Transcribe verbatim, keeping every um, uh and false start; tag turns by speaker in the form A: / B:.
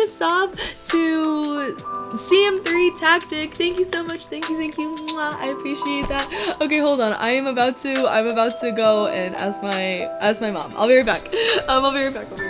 A: sub to C M three Tactic. Thank you so much. Thank you, thank you. Mwah. I appreciate that. Okay, hold on. I am about to I'm about to go and ask my ask my mom. I'll be right back. Um, I'll be right back. I'll be right back.